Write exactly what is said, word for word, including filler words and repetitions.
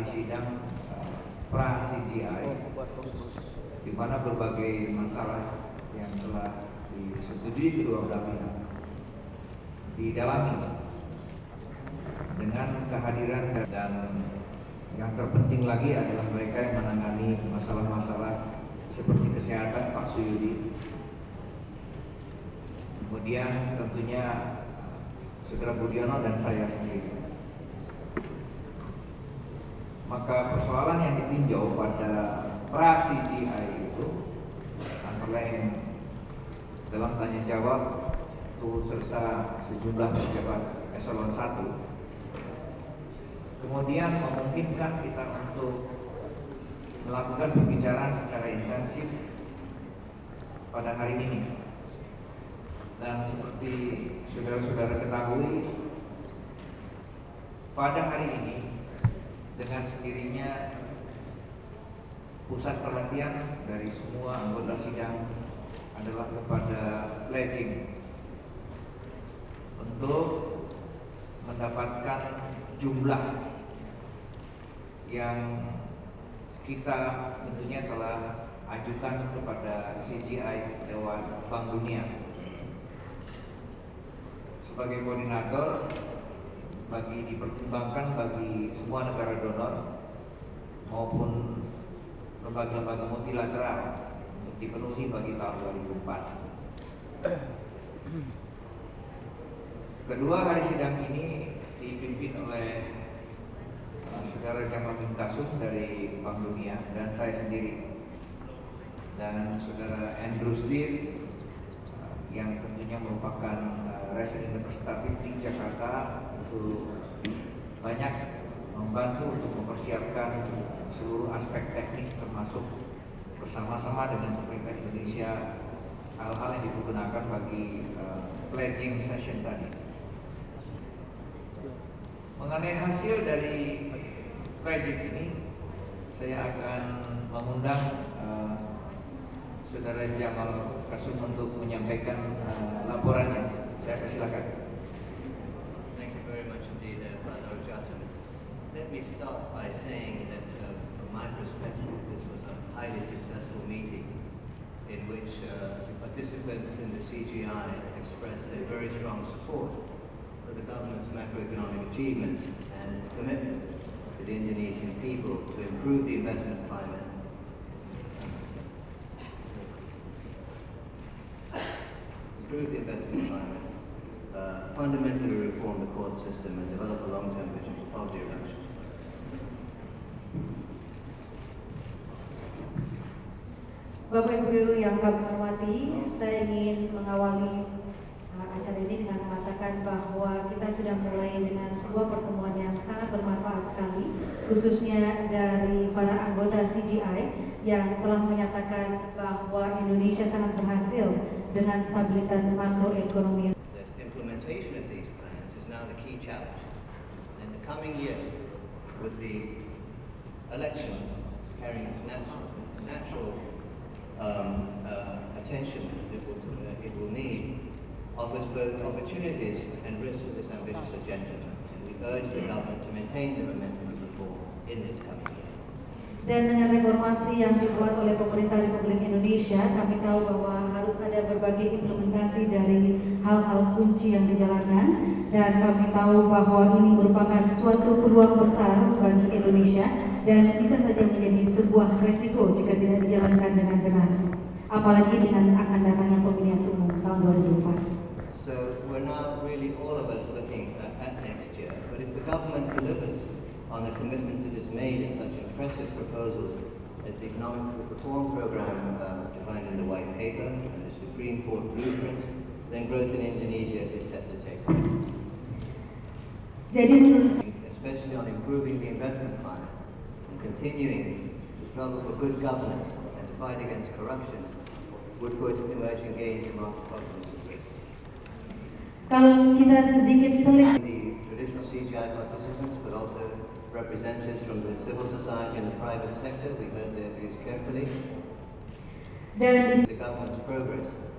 hari sidang uh, pra C G I, di mana berbagai masalah yang telah disetujui kedua belah pihak didalami dengan kehadiran dan yang terpenting lagi adalah mereka yang menangani masalah-masalah seperti kesehatan, Pak Suyudi. Kemudian tentunya Saudara Budiono dan saya sendiri. Maka persoalan yang ditinjau pada pra C G I itu antara lain dalam tanya jawab turut serta sejumlah pejabat eselon satu, kemudian memungkinkan kita untuk melakukan pembicaraan secara intensif pada hari ini. Dan seperti saudara-saudara ketahui, pada hari ini dengan sendirinya pusat perhatian dari semua anggota sidang adalah kepada pledging untuk mendapatkan jumlah yang kita tentunya telah ajukan kepada C G I Dewan Bank Dunia sebagai koordinator bagi dipertimbangkan bagi semua negara donor maupun lembaga-lembaga multilateral untuk dipenuhi bagi tahun dua ribu empat. Kedua hari sidang ini dipimpin oleh uh, Saudara Jamal bin Kasum dari Bank Dunia dan saya sendiri, dan Saudara Andrew Steele uh, yang tentunya merupakan uh, resident representatif di Jakarta untuk banyak membantu untuk mempersiapkan seluruh aspek teknis termasuk bersama-sama dengan pemerintah Indonesia hal-hal yang digunakan bagi uh, pledging session tadi. Mengenai hasil dari pledging ini, saya akan mengundang uh, Saudara Jamal Kasum untuk menyampaikan uh, laporannya. Saya persilakan. Thank you very much indeed, uh, Pak Darujatun. Let me start by saying that uh, from my perspective, this was a highly successful meeting in which uh, the participants in the C G I expressed their very strong support for the government's macroeconomic achievements and its commitment to the Indonesian people to improve the investment climate, improve the investment climate, uh, fundamentally reform the court system and develop a long-term vision for poverty reduction. Bapak Ibu yang kami hormati, saya ingin mengawali uh, acara ini dengan mengatakan bahwa kita sudah mulai dengan sebuah pertemuan yang sangat bermanfaat sekali, khususnya dari para anggota C G I yang telah menyatakan bahwa Indonesia sangat berhasil dengan stabilitas makroekonomi. The implementation of these plans is now the key challenge. In the coming year, with the election carrying its natural, natural Um, uh, attention that will, uh, it will need, offers both opportunities and risks for this ambitious agenda, and we urge the government to maintain the momentum of reform in this coming year. Dan dengan reformasi yang dibuat oleh pemerintah Republik Indonesia, kami tahu bahwa harus ada berbagai implementasi dari hal-hal kunci yang dijalankan, dan kami tahu bahwa ini merupakan suatu peluang besar bagi Indonesia dan bisa saja menjadi sebuah resiko jika tidak dijalankan dengan benar, apalagi dengan akan datangnya pemilihan umum tahun dua ribu empat. So we're now really all of us looking uh, at next year, but if the government delivers on the commitments it has made in such impressive proposals as the economic reform program uh, defined in the white paper and the Supreme Court blueprint, then growth in Indonesia is set to take off. Jadi menurut saya, especially on improving the investment climate and continuing to struggle for good governance and to fight against corruption, would put emerging gains in market confidence at risk. kalau kita sedikit selisih The traditional C G I participants, but also representatives from the civil society and the private sector, we heard their views carefully. dan The government's progress